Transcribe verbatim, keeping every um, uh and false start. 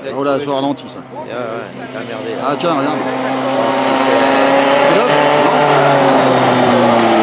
Oh là, c'est au ralenti ça. Ouais, ouais, t'as merdé là. Ah tiens, regarde. Euh, C'est là? Non.